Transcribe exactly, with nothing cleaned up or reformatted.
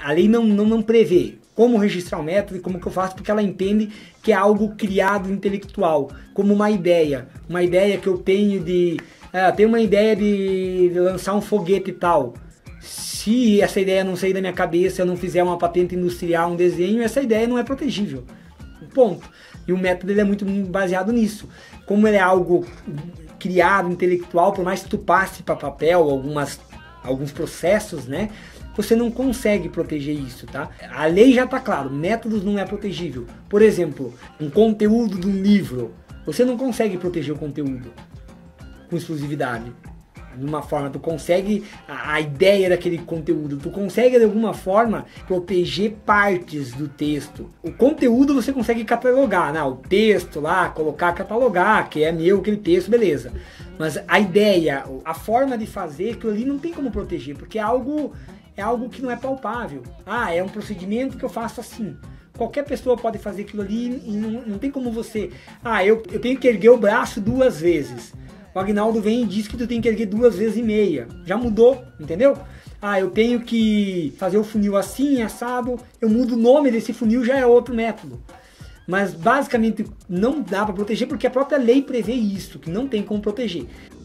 a lei não, não, não prevê como registrar o método e como que eu faço, porque ela entende que é algo criado intelectual, como uma ideia. Uma ideia que eu tenho de... Ah, tenho uma ideia de lançar um foguete e tal. Se essa ideia não sair da minha cabeça, eu não fizer uma patente industrial, um desenho, essa ideia não é protegível. Ponto. E o método ele é muito baseado nisso. Como ele é algo criado, intelectual, por mais que tu passe para papel algumas, alguns processos, né? Você não consegue proteger isso, tá? A lei já tá claro, métodos não é protegível. Por exemplo, um conteúdo de um livro, você não consegue proteger o conteúdo com exclusividade. De uma forma, tu consegue a, a ideia daquele conteúdo, tu consegue de alguma forma proteger partes do texto. O conteúdo você consegue catalogar, né? O texto lá, colocar, catalogar, que é meu aquele texto, beleza. Mas a ideia, a forma de fazer, aquilo ali não tem como proteger, porque é algo, é algo que não é palpável. Ah, é um procedimento que eu faço assim. Qualquer pessoa pode fazer aquilo ali e não, não tem como você... Ah, eu, eu tenho que erguer o braço duas vezes. O Agnaldo vem e diz que tu tem que erguer duas vezes e meia. Já mudou, entendeu? Ah, eu tenho que fazer o funil assim, assado. Eu mudo o nome desse funil, já é outro método. Mas basicamente não dá para proteger porque a própria lei prevê isso, que não tem como proteger.